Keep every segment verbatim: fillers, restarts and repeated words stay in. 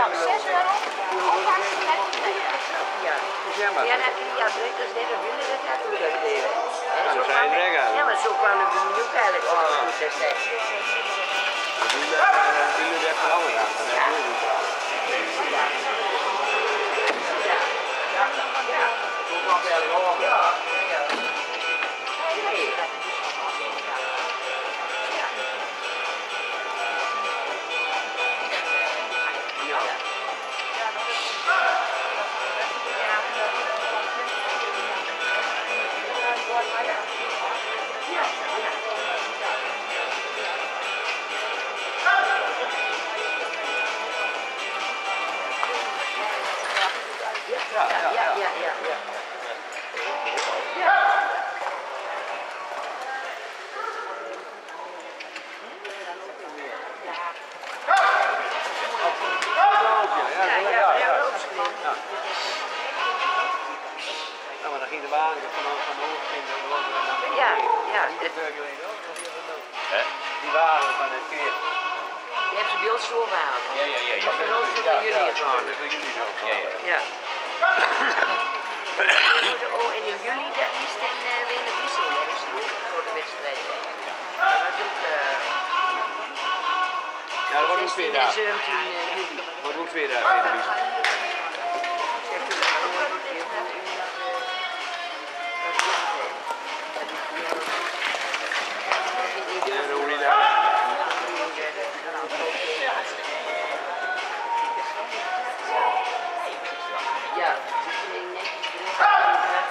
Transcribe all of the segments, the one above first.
zes euro. Ja. Ja, maar. Ja, dat ja, breekt dus net een willen dat gaat goed uitdelen. Ja, zo zijn het rekken. Ja, maar zo kwamen we nu ook eigenlijk al goed te zeggen. Die jullie echt veranderd aan. Dat is heel goed gedaan. Ja. Ja. Ja. Hoe kwam het eigenlijk al? Ja. Ja. Nee. Ja, ja, Ja, ja, ja, ja. Ja. Nou, maar dan ging de wagen vanaf van hoog ging dan naar Ja, ja. Die wagen van het keer. Je hebt ze beeld zo gehaald. Ja, ja, ja. Dat is ook voor jullie het Dat is voor jullie zo. Ja, ja. Ja. Oh, en in juli, dat is dan uh, weer de wissel. Dat is ook voor de wedstrijd. Dat is ook... Uh, Ja, dat wordt ook zestien weer en daar. zeventien juli. Dat wordt ook weer daar, weer de wissel. En hoe die daar. Ja, ik denk netjes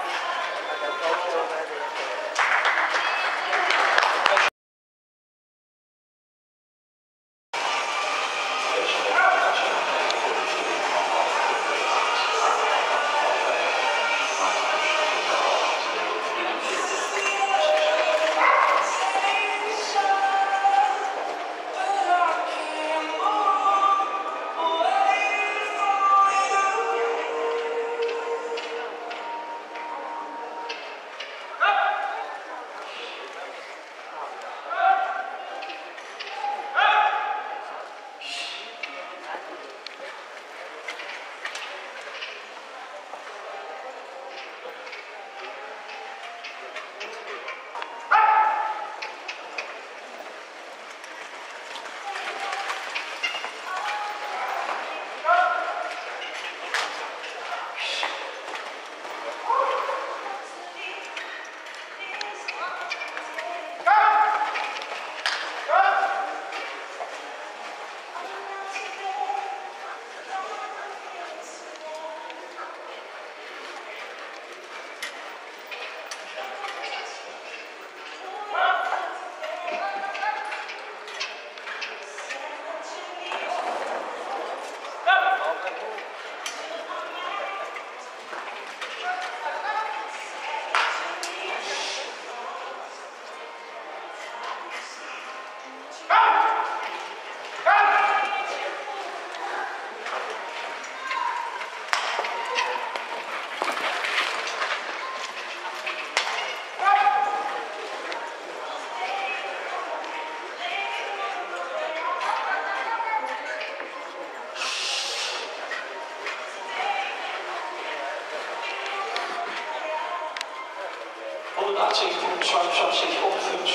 honderdachtzeventien, zwaar, zwaar, zes, op,